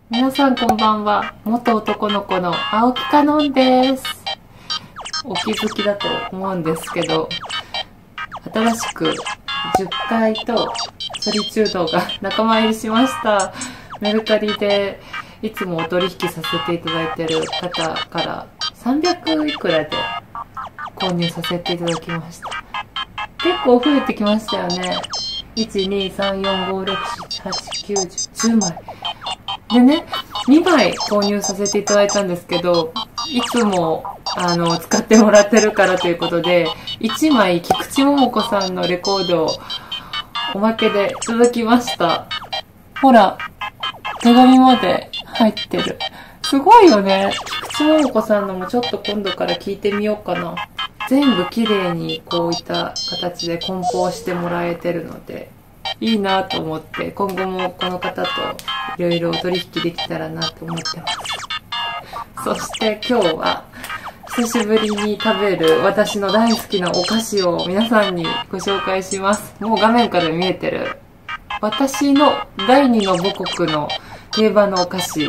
皆さんこんばんは。元男の子の青木かのんです。お気づきだと思うんですけど、新しく10階とソリチュードが仲間入りしました。メルカリでいつもお取引させていただいている方から300いくらで購入させていただきました。結構増えてきましたよね。1、2、3、4、5、6、7、8、9、10枚。でね、2枚購入させていただいたんですけど、いつも使ってもらってるからということで、1枚菊池桃子さんのレコードをおまけでいただきました。ほら、手紙まで入ってる。すごいよね。菊池桃子さんのもちょっと今度から聞いてみようかな。全部綺麗にこういった形で梱包してもらえてるので、いいなと思って、今後もこの方といろいろ取引できたらなと思ってます。そして今日は久しぶりに食べる私の大好きなお菓子を皆さんにご紹介します。もう画面から見えてる。私の第二の母国の定番のお菓子。じゃ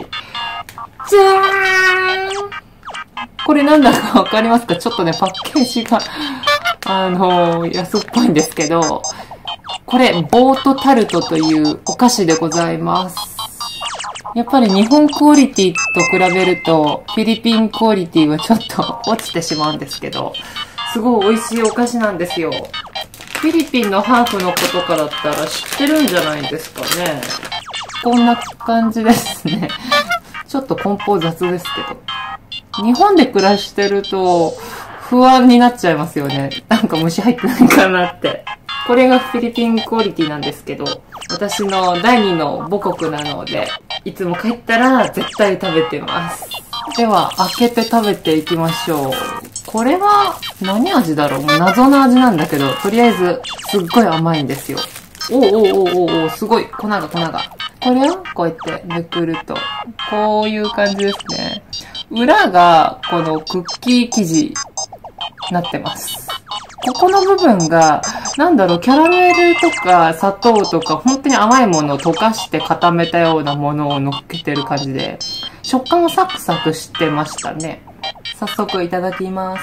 ーん！これなんだかわかりますか？ちょっとね、パッケージが、安っぽいんですけど、これ、ボートタルトというお菓子でございます。やっぱり日本クオリティと比べると、フィリピンクオリティはちょっと落ちてしまうんですけど、すごい美味しいお菓子なんですよ。フィリピンのハーフの子とかだったら知ってるんじゃないですかね。こんな感じですね。ちょっと梱包雑ですけど。日本で暮らしてると不安になっちゃいますよね。なんか虫入ってないかなって。これがフィリピンクオリティなんですけど、私の第二の母国なので、いつも帰ったら絶対食べてます。では、開けて食べていきましょう。これは何味だろう？もう謎の味なんだけど、とりあえずすっごい甘いんですよ。お、すごい。粉が。これをこうやってめくると、こういう感じですね。裏がこのクッキー生地になってます。ここの部分が、キャラメルとか砂糖とか、本当に甘いものを溶かして固めたようなものを乗っけてる感じで、食感もサクサクしてましたね。早速いただきます。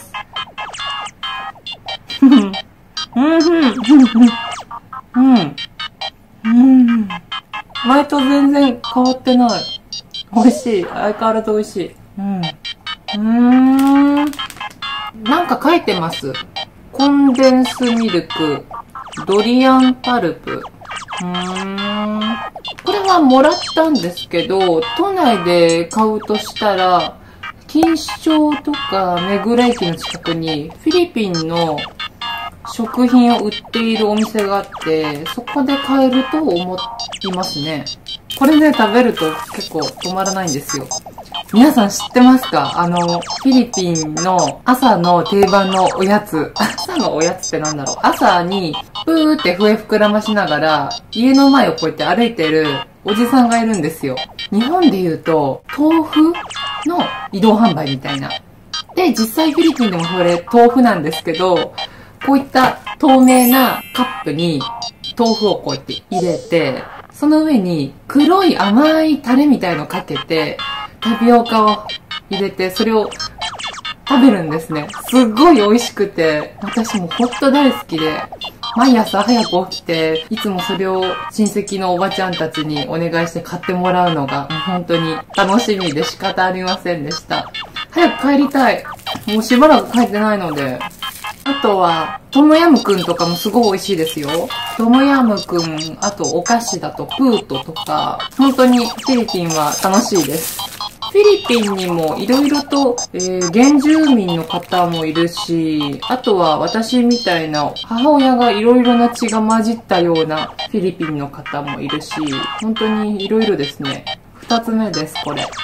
前と全然変わってない。美味しい。相変わらず美味しい。なんか書いてます。コンデンスミルク、ドリアンパルプ。これはもらったんですけど、都内で買うとしたら、錦糸町とか目黒駅の近くにフィリピンの食品を売っているお店があって、そこで買えると思いますね。これね、食べると結構止まらないんですよ。皆さん知ってますか？フィリピンの朝の定番のおやつ。朝のおやつってなんだろう？朝に、プーって笛膨らましながら、家の前をこうやって歩いてるおじさんがいるんですよ。日本で言うと、豆腐の移動販売みたいな。で、実際フィリピンでもそれ豆腐なんですけど、こういった透明なカップに豆腐をこうやって入れて、その上に黒い甘いタレみたいのをかけて、タピオカを入れて、それを食べるんですね。すっごい美味しくて、私もほんと大好きで、毎朝早く起きて、いつもそれを親戚のおばちゃんたちにお願いして買ってもらうのが、本当に楽しみで仕方ありませんでした。早く帰りたい。もうしばらく帰ってないので。あとは、トムヤムクンとかもすごい美味しいですよ。トムヤムクン、あとお菓子だとプートとか、本当にフィリピンは楽しいです。フィリピンにもいろいろと、原住民の方もいるし、あとは私みたいな母親がいろいろな血が混じったようなフィリピンの方もいるし、本当にいろいろですね。2つ目です、これ。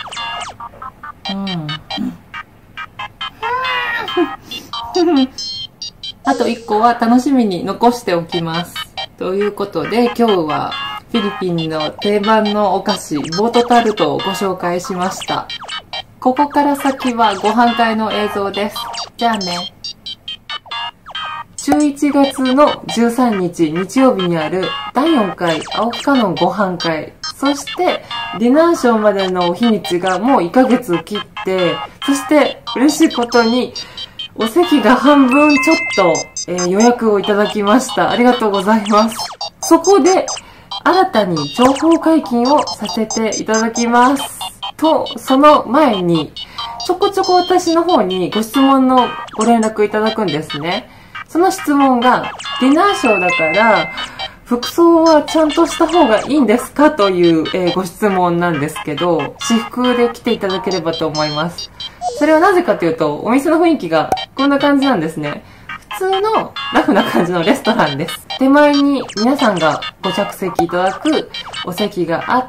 あと1個は楽しみに残しておきます。ということで今日はフィリピンの定番のお菓子、ボートタルトをご紹介しました。ここから先はご飯会の映像です。じゃあね。11月の13日日曜日にある第4回青木かのんご飯会。そしてディナーショーまでの日にちがもう1ヶ月切って、そして嬉しいことに、お席が半分ちょっと、予約をいただきました。ありがとうございます。そこで、新たに情報解禁をさせていただきます。と、その前に、ちょこちょこ私の方にご質問のご連絡いただくんですね。その質問が、ディナーショーだから、服装はちゃんとした方がいいんですかという、ご質問なんですけど、私服で来ていただければと思います。それはなぜかというと、お店の雰囲気がこんな感じなんですね。普通のラフな感じのレストランです。手前に皆さんがご着席いただくお席があって、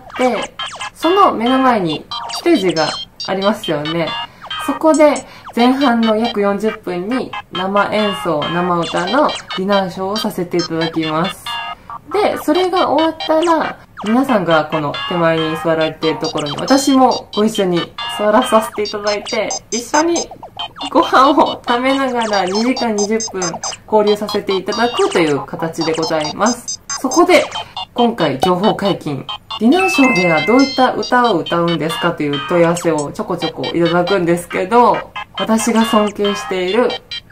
その目の前にステージがありますよね。そこで前半の約40分に生演奏、生歌のディナーショーをさせていただきます。で、それが終わったら、皆さんがこの手前に座られているところに私もご一緒に座らさせていただいて、一緒にご飯を食べながら2時間20分交流させていただくという形でございます。そこで今回情報解禁。ディナーショーではどういった歌を歌うんですかという問い合わせをちょこちょこいただくんですけど、私が尊敬している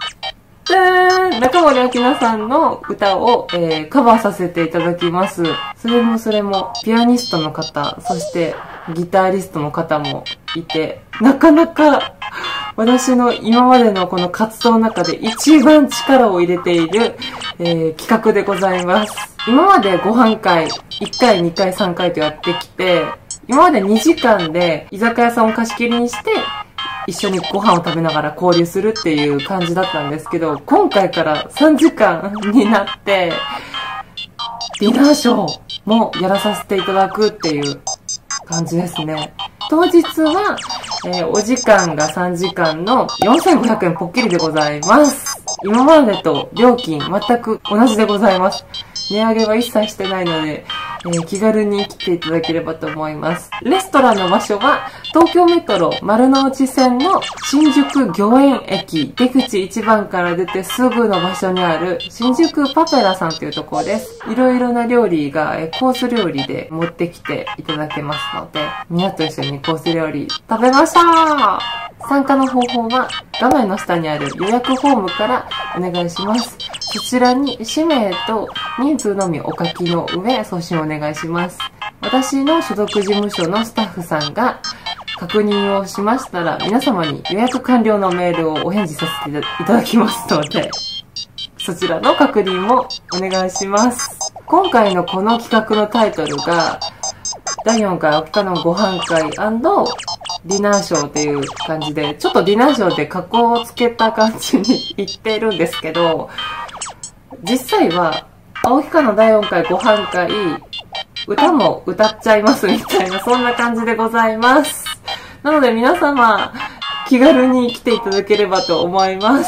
中森明菜さんの歌を、カバーさせていただきます。それもピアニストの方、そしてギタリストの方もいて、なかなか私の今までのこの活動の中で一番力を入れている、企画でございます。今までご飯会1回、2回、3回とやってきて、今まで2時間で居酒屋さんを貸し切りにして、一緒にご飯を食べながら交流するっていう感じだったんですけど、今回から3時間になって、ディナーショーもやらさせていただくっていう感じですね。当日は、お時間が3時間の4500円ぽっきりでございます。今までと料金全く同じでございます。値上げは一切してないので、気軽に来ていただければと思います。レストランの場所は東京メトロ丸の内線の新宿御苑駅出口1番から出てすぐの場所にある新宿パペラさんというところです。いろいろな料理がコース料理で持ってきていただけますので、みんなと一緒にコース料理食べましょう。参加の方法は画面の下にある予約フォームからお願いします。そちらに氏名と人数のみお書きの上送信お願いします。私の所属事務所のスタッフさんが確認をしましたら皆様に予約完了のメールをお返事させていただきますので、そちらの確認もお願いします。今回のこの企画のタイトルが第4回沖縄のご飯会&ディナーショーっていう感じで、ちょっとディナーショーで格好をつけた感じに言ってるんですけど、実際は青木かの第4回ご飯会、歌も歌っちゃいますみたいな、そんな感じでございます。なので皆様、気軽に来ていただければと思います。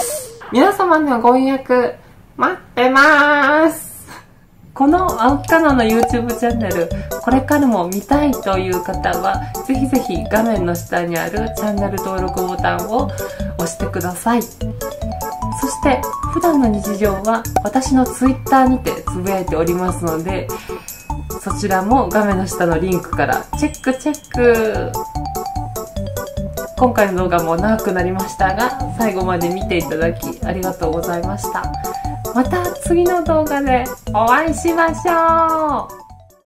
皆様のご予約、待ってまーす。この青木かなの YouTube チャンネル、これからも見たいという方は、ぜひぜひ画面の下にあるチャンネル登録ボタンを押してください。そして、普段の日常は私の Twitter にてつぶやいておりますので、そちらも画面の下のリンクからチェックチェック。今回の動画も長くなりましたが、最後まで見ていただきありがとうございました。また次の動画でお会いしましょう。